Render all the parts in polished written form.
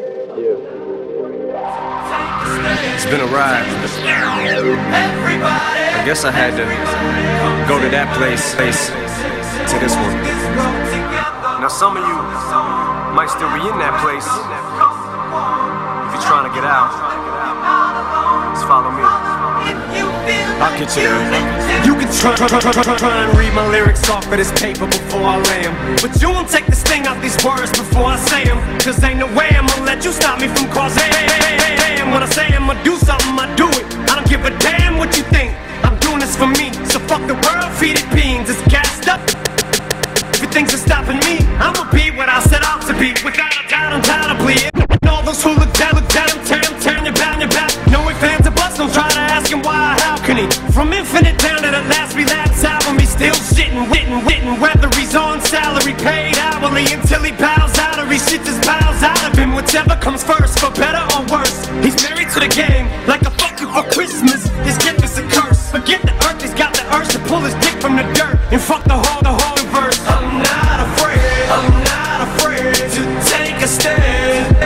It's been a ride. I guess I had to go to that place to this one. Now some of you might still be in that place. If you're trying to get out, just follow me. I'll get you there. You can try and read my lyrics off of this paper before I lay them, but you won't take the sting out these words before I say them. Cause ain't no way I'm gonna let you stop me from causing. When I say I'ma do something, I do it. I don't give a damn what you think. I'm doing this for me. So fuck the world, feed it beans. It's gassed up. If you think it's stopping me, I'ma be what I set out to be. Without a doubt, undoubtedly. And all those who look down, tear your back. No ifs, ands, or buts, don't try to ask him why or how can he. From infinite down to the last relapse album, he's still shitting, witting, whether he's on salary, paid hourly, until he bows out or he shit just bows out of him. Whichever comes first, for better or worse. He's married to the game, like a fuck you for Christmas. His gift is a curse. Forget the earth, he's got the urge to pull his dick from the dirt and fuck the whole verse. I'm not afraid to take a stand.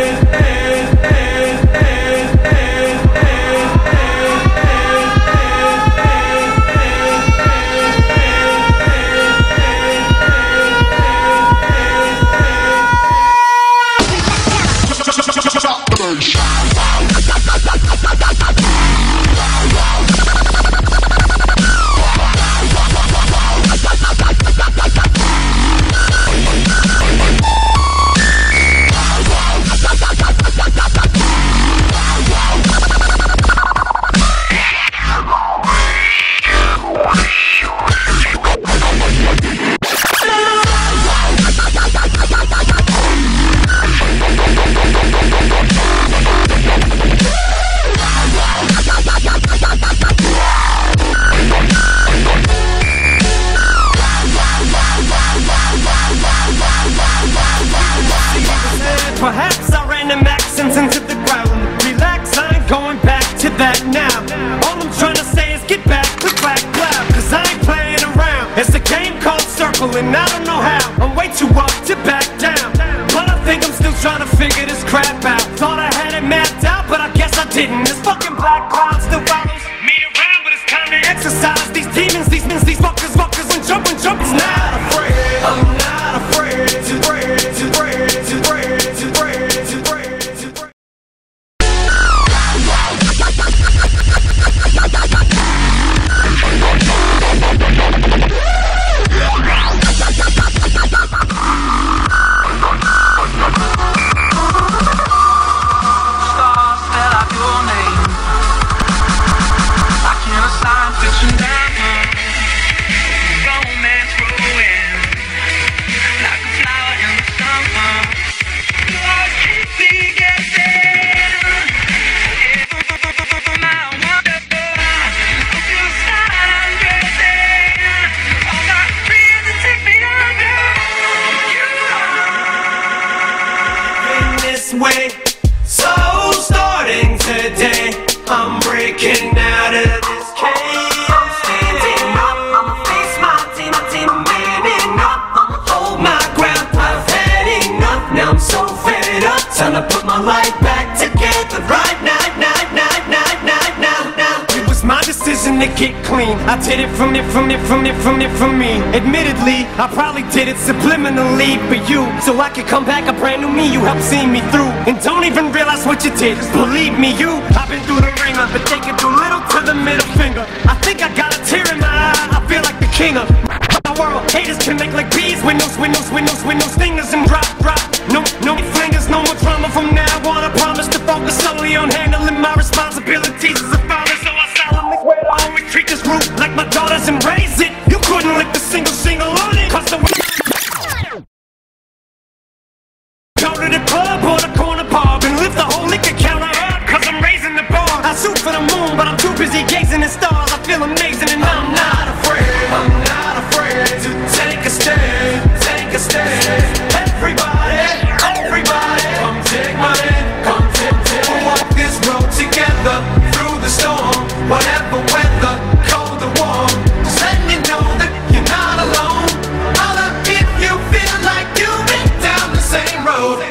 Perhaps I ran them accents into the ground. Relax, I ain't going back to that now. All I'm trying to say is get back to black cloud. Cause I ain't playing around. It's a game called Circle and I don't know how. I'm way too up to back down, but I think I'm still trying to figure this crap out. Thought I had it mapped out, but I guess I didn't. This fucking black cloud still follows me around, but it's time to exercise these demons, these fuckers, and jump. It's not afraid. I'm not afraid to way. So starting today, I'm breaking out of this cage. I'm standing up, I'ma face my team, I'm manning up. I'ma hold my ground, I've had enough. Now I'm so fed up, time to put my life back together. Right now. It was my decision to get clean. I did it from me. Admittedly, I probably did it subliminally for you, so I could come back a brand new me. You helped see me through, and don't even realize what you did. Cause believe me, I've been through the ringer, but they can do little to the middle finger. I think I got a tear in my eye. I feel like the king of my world. Haters can make like bees, windows, stingers and drop. No flingers, no more drama from now on. I promise to focus solely on handling my responsibilities as a father. So I solemnly swear to always treat this group like my daughters and raise it. You couldn't lick the single on it, cause the go to the club or the corner bar and lift the whole liquor counter up, cause I'm raising the bar. I shoot for the moon, but I'm too busy gazing at stars. I feel amazing and I'm not afraid. I'm not afraid to take a stand. Everybody, come take my hand, come take. We'll walk this road together through the storm, whatever weather, cold or warm. Just letting you know that you're not alone. Holler if you feel like you've been down the same road.